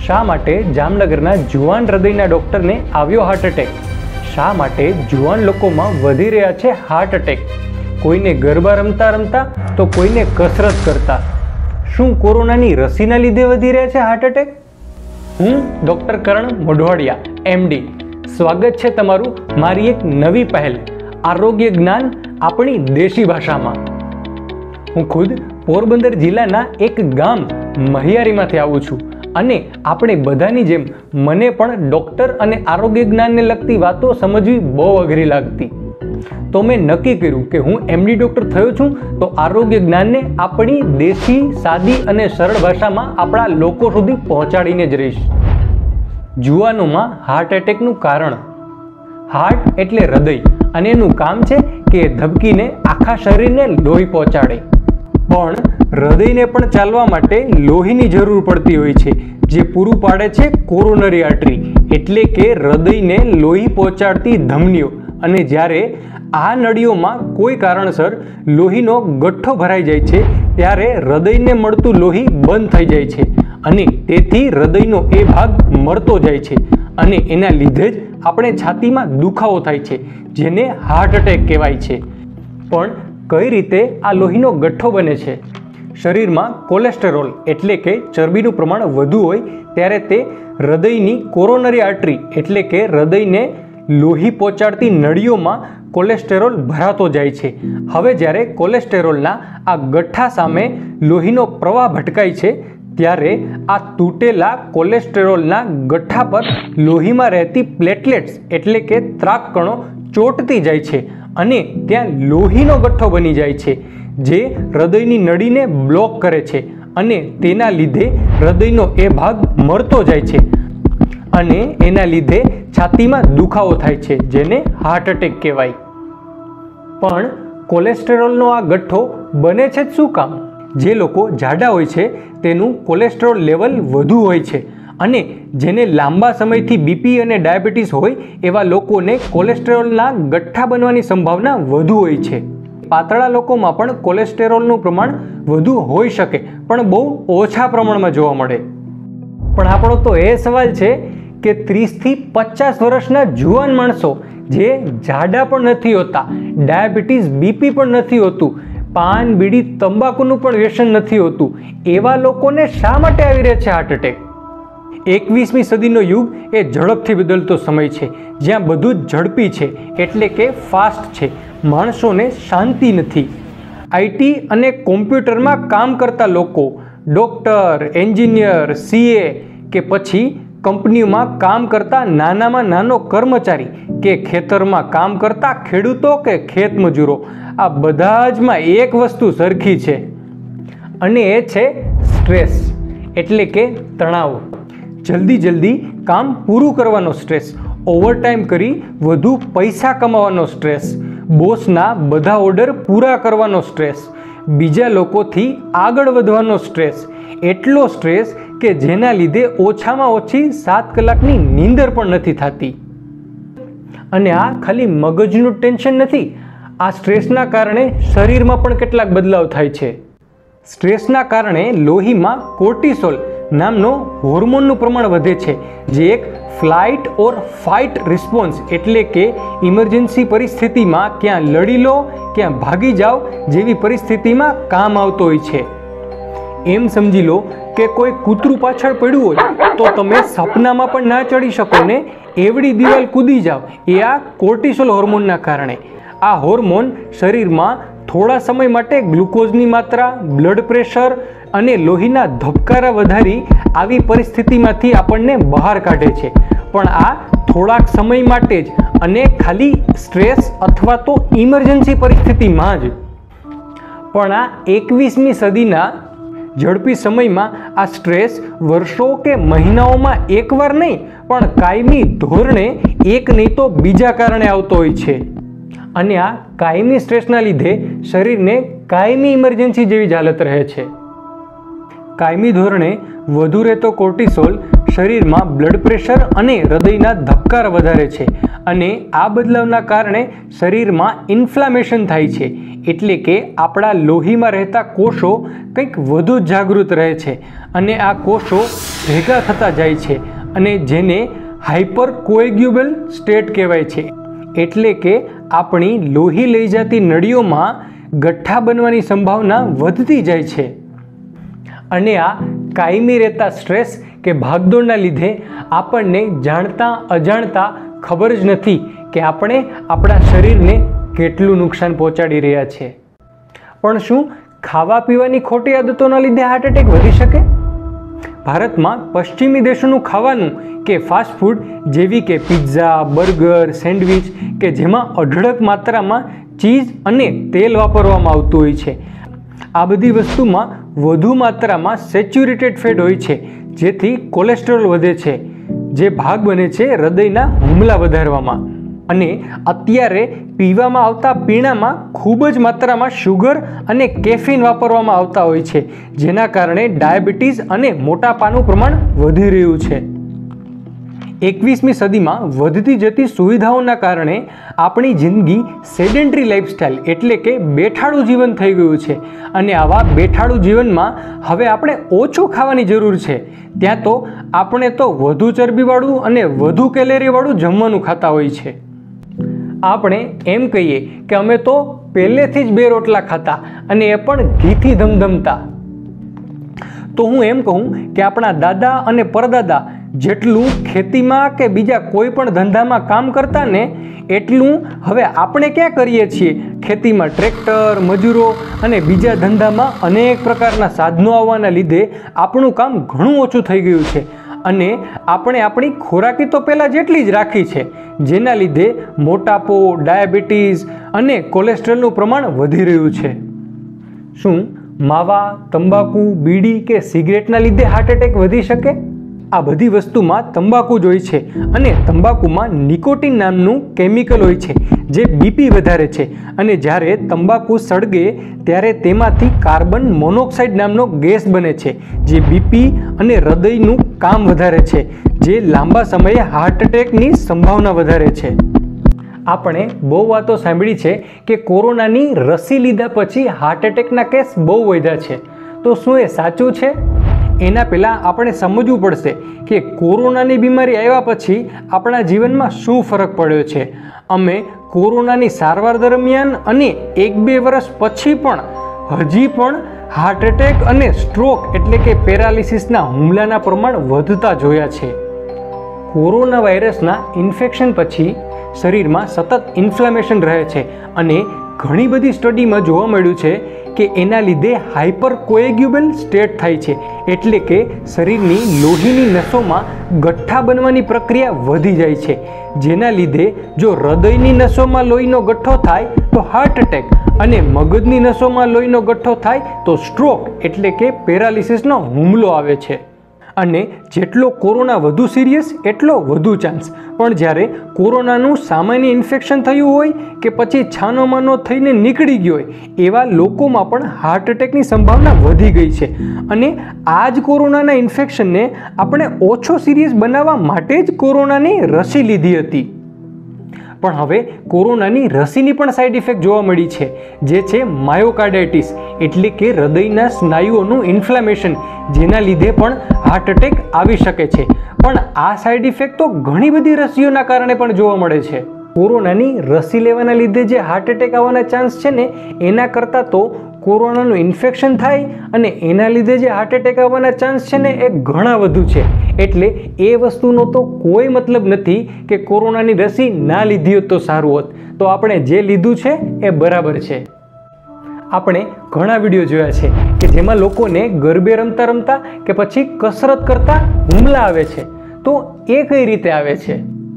શા માટે જામનગરના જુવાન હૃદયના ડૉક્ટરને આવ્યો હાર્ટ એટેક? શા માટે જુવાન લોકોમાં વધી રહ્યા છે હાર્ટ એટેક? કોઈને ગરબા રમતા રમતા તો કોઈને કસરત કરતા. શું કોરોનાની રસીના લીધે વધી રહ્યા છે હાર્ટ એટેક? હું ડૉક્ટર કરણ મોઢવાડિયા MD. સ્વાગત છે તમારું મારી એક નવી પહેલ આરોગ્ય જ્ઞાન આપણી દેશી ભાષામાં. હું ખુદ પોરબંદર જિલ્લાના એક ગામ મહિયારીમાંથી આવું છું અને આપણે બધાની જેમ મને પણ ડૉક્ટર અને આરોગ્ય જ્ઞાનને લગતી વાતો સમજવી બહુ અઘરી લાગતી. તો મેં નક્કી કર્યું કે હું MD ડૉક્ટર થયો છું તો આરોગ્ય જ્ઞાનને આપણી દેશી સાદી અને સરળ ભાષામાં આપણા લોકો સુધી પહોંચાડીને જ રહીશ. જુવાનોમાં હાર્ટ એટેકનું કારણ. હાર્ટ એટલે હૃદય અને એનું કામ છે કે ધબકીને આખા શરીરને લોહી પહોંચાડે. પણ હૃદયને પણ ચાલવા માટે લોહીની જરૂર પડતી હોય છે, જે પૂરું પાડે છે કોરોનરી આર્ટરી એટલે કે હૃદયને લોહી પહોંચાડતી ધમનીઓ. અને જ્યારે આ નળીઓમાં કોઈ કારણસર લોહીનો ગઠ્ઠો ભરાઈ જાય છે ત્યારે હૃદયને મળતું લોહી બંધ થઈ જાય છે અને તેથી હૃદયનો એ ભાગ મરતો જાય છે અને એના લીધે જ આપણે છાતીમાં દુખાવો થાય છે, જેને હાર્ટ એટેક કહેવાય છે. પણ કઈ રીતે આ લોહીનો ગઠ્ઠો બને છે? શરીરમાં કોલેસ્ટેરોલ એટલે કે ચરબીનું પ્રમાણ વધુ હોય ત્યારે તે હૃદયની કોરોનરી આર્ટરી એટલે કે હૃદયને લોહી પહોંચાડતી નળીઓમાં કોલેસ્ટેરોલ ભરાતો જાય છે. હવે જ્યારે કોલેસ્ટેરોલના આ ગઠ્ઠા સામે લોહીનો પ્રવાહ ભટકાય છે ત્યારે આ તૂટેલા કોલેસ્ટેરોલના ગઠ્ઠા પર લોહીમાં રહેતી પ્લેટલેટ્સ એટલે કે ત્રાક કણો ચોંટતી જાય છે અને ત્યાં લોહીનો ગઠ્ઠો બની જાય છે, જે હૃદયની નળીને બ્લોક કરે છે અને તેના લીધે હૃદયનો એ ભાગ મરતો જાય છે અને એના લીધે છાતીમાં દુખાવો થાય છે, જેને હાર્ટ એટેક કહેવાય. પણ કોલેસ્ટેરોલનો આ ગઠ્ઠો બને છે જ શું કામ? જે લોકો જાડા હોય છે તેનું કોલેસ્ટેરોલ લેવલ વધુ હોય છે અને જેને લાંબા સમયથી BP અને ડાયાબિટીસ હોય એવા લોકોને કોલેસ્ટેરોલના ગઠ્ઠા બનવાની સંભાવના વધુ હોય છે. પાતળા લોકોમાં પણ કોલેસ્ટેરોલનું પ્રમાણ વધુ હોઈ શકે પણ બહુ ઓછા પ્રમાણમાં જોવા મળે. પણ આપણો તો એ સવાલ છે કે 30 થી 50 વર્ષના જુવાન માણસો જે જાડા પણ નથી હોતા, ડાયાબિટીસ BP પણ નથી હોતું, પાન બીડી તંબાકુનું પણ વ્યસન નથી હોતું, એવા લોકોને શા માટે આવી રહ્યા છે હાર્ટ એટેક? 21મી સદીનો યુગ એ ઝડપથી બદલતો સમય છે, જ્યાં બધું જ ઝડપી છે એટલે કે ફાસ્ટ છે. માણસોને શાંતિ નથી. IT અને કોમ્પ્યુટરમાં કામ કરતા લોકો, ડૉક્ટર, એન્જિનિયર, CA કે પછી કંપનીઓમાં કામ કરતા નાનામાં નાનો કર્મચારી કે ખેતરમાં કામ કરતા ખેડૂતો કે ખેતમજૂરો, આ બધા જમાં એક વસ્તુ સરખી છે અને એ છે સ્ટ્રેસ એટલે કે તણાવ. જલ્દી કામ પૂરું કરવાનો સ્ટ્રેસ, ઓવરટાઈમ કરી વધુ પૈસા કમાવાનો સ્ટ્રેસ, બોસના બધા ઓર્ડર પૂરા કરવાનો સ્ટ્રેસ, બીજા લોકોથી આગળ વધવાનો સ્ટ્રેસ, એટલો સ્ટ્રેસ કે જેના લીધે ઓછામાં ઓછી 7 કલાકની નીંદર પણ નથી થતી. અને આ ખાલી મગજનું ટેન્શન નથી, આ સ્ટ્રેસના કારણે શરીરમાં પણ કેટલાક બદલાવ થાય છે. સ્ટ્રેસના કારણે લોહીમાં કોર્ટિસોલ નામનો હોર્મોનનું પ્રમાણ વધે છે, જે એક ફ્લાઇટ ઓર ફાઇટ રિસ્પોન્સ એટલે કે ઇમરજન્સી પરિસ્થિતિમાં ક્યાં લડી લો ક્યાં ભાગી જાઓ જેવી પરિસ્થિતિમાં કામ આવતો હોય છે. એમ સમજી લો કે કોઈ કૂતરું પાછળ પડ્યું હોય તો તમે સપનામાં પણ ના ચડી શકો ને એવડી દિવાલ કૂદી જાઓ, એ આ કોર્ટિસોલ હોર્મોનના કારણે. આ હોર્મોન શરીરમાં થોડા સમય માટે ગ્લુકોઝની માત્રા, બ્લડ પ્રેશર અને લોહીના ધબકારા વધારી આવી પરિસ્થિતિમાંથી આપણને બહાર કાઢે છે. પણ આ થોડાક સમય માટે જ અને ખાલી સ્ટ્રેસ અથવા તો ઇમરજન્સી પરિસ્થિતિમાં જ. પણ આ 21મી સદીના ઝડપી સમયમાં આ સ્ટ્રેસ વર્ષો કે મહિનાઓમાં એકવાર નહીં પણ કાયમી ધોરણે એક નહીં તો બીજા કારણે આવતો હોય છે. અને આ કાયમી સ્ટ્રેસના લીધે શરીરને કાયમી ઇમરજન્સી જેવી જ હાલત રહે છે. કાયમી ધોરણે વધુ રહેતો કોર્ટિસોલ શરીરમાં બ્લડ પ્રેશર અને હૃદયના ધબકારા વધારે છે અને આ બદલાવના કારણે શરીરમાં ઇન્ફ્લામેશન થાય છે, એટલે કે આપણા લોહીમાં રહેતા કોષો કંઈક વધુ જાગૃત રહે છે અને આ કોષો ભેગા થતા જાય છે અને જેને હાઇપર કોએગ્યુબલ સ્ટેટ કહેવાય છે, એટલે કે આપણી લોહી લઈ જતી નળીઓમાં ગઠ્ઠા બનવાની સંભાવના વધતી જાય છે અને આ કાયમી રહેતા સ્ટ્રેસ કે ભાગદોડના લીધે આપણને જાણતા અજાણતા ખબર જ નથી કે આપણે આપણા શરીરને કેટલું નુકસાન પહોંચાડી રહ્યા છે. પણ શું ખાવા પીવાની ખોટી આદતોના લીધે હાર્ટ એટેક વધી શકે? ભારતમાં પશ્ચિમી દેશોનું ખાવાનું કે ફાસ્ટ ફૂડ જેવી કે પિઝા, બર્ગર, સેન્ડવિચ કે જેમાં અઢળક માત્રામાં ચીઝ અને તેલ વાપરવામાં આવતું હોય છે, આ બધી વસ્તુમાં વધુ માત્રામાં સેચ્યુરેટેડ ફેટ હોય છે, જેથી કોલેસ્ટ્રોલ વધે છે, જે ભાગ બને છે હૃદયના હુમલા વધારવામાં. અને અત્યારે પીવામાં આવતા પીણામાં ખૂબ જ માત્રામાં શુગર અને કેફીન વાપરવામાં આવતા હોય છે, જેના કારણે ડાયાબિટીસ અને મોટાપાનું પ્રમાણ વધી રહ્યું છે. 21મી સદીમાં વધતી જતી સુવિધાઓના કારણે આપણી જિંદગી સેડેન્ટરી લાઇફસ્ટાઇલ એટલે કે બેઠાડું જીવન થઈ ગયું છે અને આવા બેઠાડું જીવનમાં હવે આપણે ઓછું ખાવાની જરૂર છે. ત્યાં તો આપણે તો વધુ ચરબીવાળું અને વધુ કેલેરીવાળું જમવાનું ખાતા હોય છે. આપણે એમ કહીએ કે અમે તો પહેલેથી જ 2 રોટલા ખાતા અને એ પણ ઘીથી ધમધમતા. તો હું એમ કહું કે આપણા દાદા અને પરદાદા જેટલું ખેતીમાં કે બીજા કોઈ પણ ધંધામાં કામ કરતા ને એટલું હવે આપણે ક્યાં કરીએ છીએ. ખેતીમાં ટ્રેક્ટર, મજૂરો અને બીજા ધંધામાં અનેક પ્રકારના સાધનો આવવાના લીધે આપણું કામ ઘણું ઓછું થઈ ગયું છે અને આપણે આપણી ખોરાકી તો પહેલાં જેટલી જ રાખી છે, જેના લીધે મોટાપો, ડાયાબિટીસ અને કોલેસ્ટ્રોલનું પ્રમાણ વધી રહ્યું છે. શું માવા, તંબાકુ, બીડી કે સિગરેટના લીધે હાર્ટ એટેક વધી શકે? આ બધી વસ્તુમાં તંબાકુ જ હોય છે અને તંબાકુમાં નિકોટિન નામનું કેમિકલ હોય છે જે બીપી વધારે છે અને જ્યારે તંબાકુ સળગે ત્યારે તેમાંથી કાર્બન મોનોક્સાઇડ નામનો ગેસ બને છે જે બીપી અને હૃદયનું કામ વધારે છે, જે લાંબા સમયે હાર્ટ એટેકની સંભાવના વધારે છે. આપણે બહુ વાતો સાંભળી છે કે કોરોનાની રસી લીધા પછી હાર્ટ એટેકના કેસ બહુ વધ્યા છે. તો શું એ સાચું છે? એના પહેલાં આપણે સમજવું પડશે કે કોરોનાની બીમારી આવ્યા પછી આપણા જીવનમાં શું ફરક પડ્યો છે. અમે કોરોનાની સારવાર દરમિયાન અને 1-2 વર્ષ પછી પણ હજી પણ હાર્ટ એટેક અને સ્ટ્રોક એટલે કે પેરાલિસિસના હુમલાના પ્રમાણ વધતા જોયા છે. કોરોના વાયરસના ઇન્ફેક્શન પછી શરીરમાં સતત ઇન્ફ્લામેશન રહે છે અને ઘણી બધી સ્ટડીમાં જોવા મળ્યું છે કે એના લીધે હાઇપર કોએગ્યુબલ સ્ટેટ થાય છે, એટલે કે શરીરની લોહીની નસોમાં ગઠ્ઠા બનવાની પ્રક્રિયા વધી જાય છે, જેના લીધે જો હૃદયની નસોમાં લોહીનો ગઠ્ઠો થાય તો હાર્ટ એટેક અને મગજની નસોમાં લોહીનો ગઠ્ઠો થાય તો સ્ટ્રોક એટલે કે પેરાલિસિસનો હુમલો આવે છે. અને જેટલો કોરોના વધુ સિરિયસ એટલો વધુ ચાન્સ. પણ જ્યારે કોરોનાનું સામાન્ય ઇન્ફેક્શન થયું હોય કે પછી છાનોમાનો થઈને નીકળી ગયો હોય એવા લોકોમાં પણ હાર્ટ એટેકની સંભાવના વધી ગઈ છે અને આ જ કોરોનાના ઇન્ફેક્શનને આપણે ઓછો સિરિયસ બનાવવા માટે જ કોરોનાની રસી લીધી હતી. પણ હવે કોરોનાની રસીની પણ સાઈડ ઇફેક્ટ જોવા મળી છે, જે છે માયોકાર્ડાઇટિસ એટલે કે હૃદયના સ્નાયુઓનું ઇન્ફ્લામેશન, જેના લીધે પણ હાર્ટ એટેક આવી શકે છે. પણ આ સાઈડ ઇફેક્ટ તો ઘણી બધી રસીઓના કારણે પણ જોવા મળે છે. કોરોનાની રસી લેવાના લીધે જે હાર્ટ એટેક આવવાના ચાન્સ છે ને એના કરતાં તો કોરોનાનું ઇન્ફેક્શન થાય અને એના લીધે જે હાર્ટ એટેક આવવાના ચાન્સ છે ને એ ઘણા વધુ છે. એટલે એ વસ્તુનો તો કોઈ મતલબ નથી કે કોરોનાની રસી ના લીધી હોત તો સારું હોત. તો આપણે જે લીધું છે એ બરાબર છે. આપણે ઘણા વિડીયો જોયા છે કે જેમાં લોકોને ગરબે રમતા રમતા કે પછી કસરત કરતા હુમલા આવે છે. તો એ કઈ રીતે આવે છે?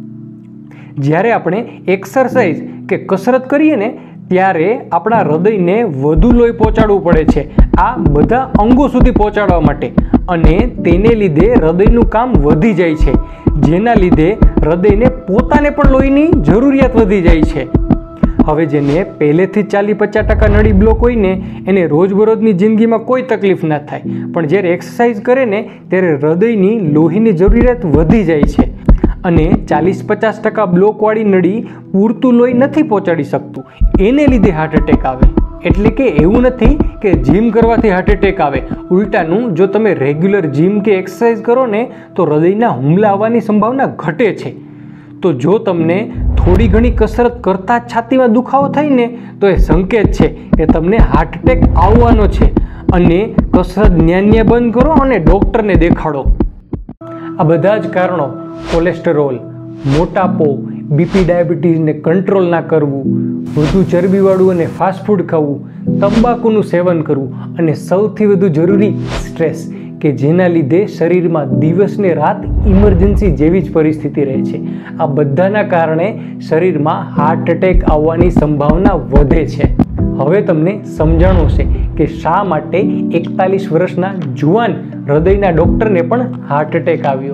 જ્યારે આપણે એક્સરસાઇઝ કે કસરત કરીએ ને ત્યારે આપણા હૃદયને વધુ લોહી પહોંચાડવું પડે છે આ બધા અંગો સુધી પહોંચાડવા માટે, અને તેને લીધે હૃદયનું કામ વધી જાય છે, જેના લીધે હૃદયને પોતાને પણ લોહીની જરૂરિયાત વધી જાય છે. હવે જેને પહેલેથી 40-50% નળી બ્લોક હોય ને એને રોજબરોજની જિંદગીમાં કોઈ તકલીફ ના થાય, પણ જ્યારે એક્સરસાઇઝ કરે ને ત્યારે હૃદયની લોહીની જરૂરિયાત વધી જાય છે અને 40-50% બ્લોકવાળી નળી પૂરતું લોહી નથી પહોંચાડી શકતું, એને લીધે હાર્ટ એટેક આવે. એટલે કે એવું નથી કે જીમ કરવાથી હાર્ટ એટેક આવે, ઉલટાનું જો તમે રેગ્યુલર જીમ કે એક્સરસાઇઝ કરો ને તો હૃદયના હુમલા આવવાની સંભાવના ઘટે છે. તો જો તમને થોડી ઘણી કસરત કરતાં જ છાતીમાં દુખાવો થાય ને તો એ સંકેત છે કે તમને હાર્ટ એટેક આવવાનો છે અને કસરત ન્યા બંધ કરો અને ડૉક્ટરને દેખાડો. આ બધા જ કારણો કોલેસ્ટેરોલ, મોટાપો, બીપી ડાયાબિટીસને કંટ્રોલ ના કરવું, વધુ ચરબીવાળું અને ફાસ્ટફૂડ ખાવું, તંબાકુનું સેવન કરવું અને સૌથી વધુ જરૂરી સ્ટ્રેસ કે જેના લીધે શરીરમાં દિવસને રાત ઇમરજન્સી જેવી જ પરિસ્થિતિ રહે છે. આ બધાના કારણે શરીરમાં હાર્ટ એટેક આવવાની સંભાવના વધે છે. હવે તમને સમજાણું છે કે શા માટે 41 વર્ષના જુવાન હૃદયના ડૉક્ટરને પણ હાર્ટ એટેક આવ્યો.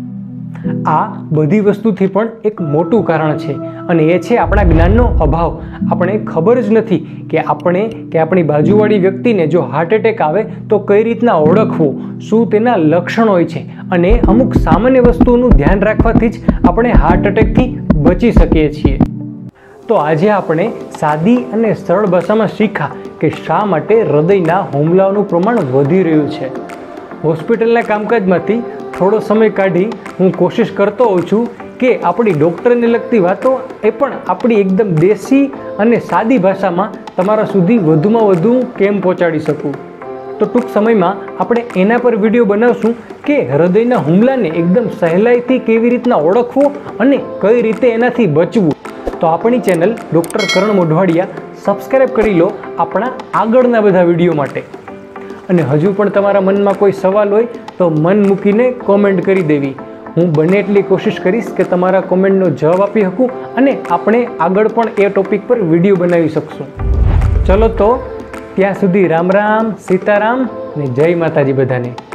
આ બધી વસ્તુથી પણ એક મોટું કારણ છે અને એ છે આપણા જ્ઞાનનો અભાવ. આપણે ખબર જ નથી કે આપણી બાજુવાળી વ્યક્તિને જો હાર્ટ એટેક આવે તો કઈ રીતના ઓળખવું, શું તેના લક્ષણ હોય છે અને અમુક સામાન્ય વસ્તુઓનું ધ્યાન રાખવાથી જ આપણે હાર્ટ એટેકથી બચી શકીએ છીએ. તો આજે આપણે સાદી અને સરળ ભાષામાં શીખ્યા કે શા માટે હૃદયના હુમલાઓનું પ્રમાણ વધી રહ્યું છે. હોસ્પિટલના કામકાજમાંથી થોડો સમય કાઢી હું કોશિશ કરતો હોઉં છું કે આપણી ડૉક્ટરને લગતી વાતો એ પણ આપણી એકદમ દેશી અને સાદી ભાષામાં તમારા સુધી વધુમાં વધુ કેમ પહોંચાડી શકું. તો ટૂંક સમયમાં આપણે એના પર વિડીયો બનાવશું કે હૃદયના હુમલાને એકદમ સહેલાઈથી કેવી રીતના ઓળખવો અને કઈ રીતે એનાથી બચવું. તો આપણી channel doctor Karan Modhwadiya subscribe કરી લો આપણા આગળના બધા વિડીયો માટે. અને હજુ પણ તમારા મનમાં કોઈ સવાલ હોય તો મન મૂકીને કોમેન્ટ કરી દેવી. હું બને એટલી કોશિશ કરીશ કે તમારા કોમેન્ટનો જવાબ આપી શકું અને આપણે આગળ પણ એ ટોપિક પર વિડીયો બનાવી શકશું. ચલો તો ત્યાં સુધી રામ રામ, સીતારામ ને જય માતાજી બધાને.